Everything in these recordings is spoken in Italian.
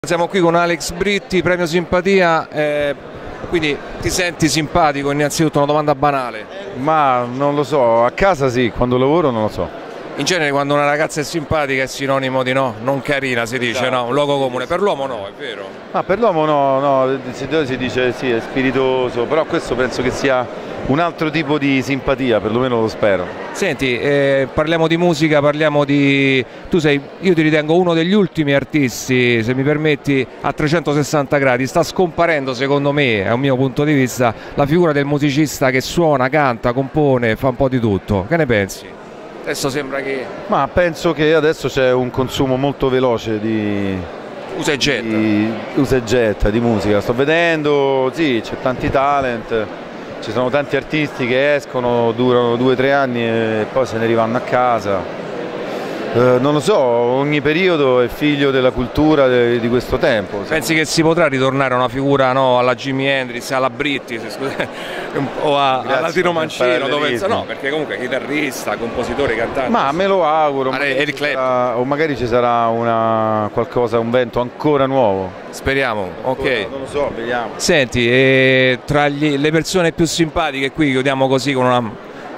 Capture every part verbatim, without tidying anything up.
Siamo qui con Alex Britti, premio simpatia, eh, quindi ti senti simpatico? Innanzitutto una domanda banale. Ma non lo so, a casa sì, quando lavoro non lo so. In genere quando una ragazza è simpatica è sinonimo di no, non carina si dice, no, un luogo comune. Per l'uomo no, è vero? Ah, per l'uomo no, no, si, si dice sì, è spiritoso, però questo penso che sia un altro tipo di simpatia, perlomeno lo spero. Senti, eh, parliamo di musica, parliamo di... Tu sei, io ti ritengo uno degli ultimi artisti, se mi permetti, a trecentosessanta gradi. Sta scomparendo, secondo me, a un mio punto di vista, la figura del musicista che suona, canta, compone, fa un po' di tutto. Che ne pensi? Adesso sembra che... Ma penso che adesso c'è un consumo molto veloce di... Usa e getta. Di, usa e getta, di musica. Sto vedendo, sì, c'è tanti talent. Ci sono tanti artisti che escono, durano due o tre anni e poi se ne rivanno a casa. Eh, non lo so, ogni periodo è figlio della cultura de, di questo tempo. Pensi che si potrà ritornare a una figura, no, alla Jimi Hendrix, alla Britti, se, scusate, o a, alla Tino Mancino, dove, no, perché comunque chitarrista, compositore, cantante. Ma me lo auguro, Eric sarà, o magari ci sarà una, qualcosa, un vento ancora nuovo. Speriamo, ok. Non lo so, vediamo. Senti, eh, tra gli, le persone più simpatiche qui, chiudiamo così con una...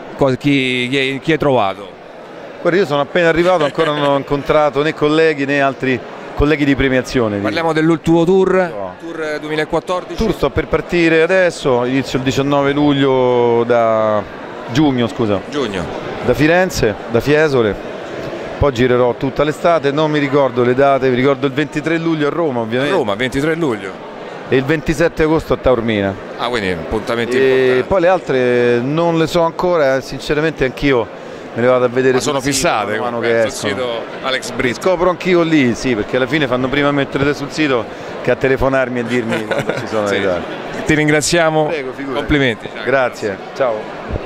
chi, chi, chi hai trovato? Guarda, io sono appena arrivato, ancora non ho incontrato né colleghi né altri colleghi di premiazione. Parliamo del tuo tour, no. Tour duemilaquattordici? Tour sto per partire adesso, inizio il diciannove luglio da giugno, scusa. Giugno. Da Firenze, da Fiesole, poi girerò tutta l'estate, non mi ricordo le date, vi ricordo il ventitré luglio a Roma ovviamente. A Roma, ventitré luglio. E il ventisette agosto a Taormina. Ah, quindi appuntamenti e importanti. Poi le altre non le so ancora, sinceramente anch'io me le vado a vedere. Ma sono fissate mano che sul sito Alex Britti. Scopro anch'io lì, sì, perché alla fine fanno prima a mettere sul sito che a telefonarmi e dirmi quando ci sono sì. le date. Ti ringraziamo. Prego, figurati. Complimenti. Grazie, ciao.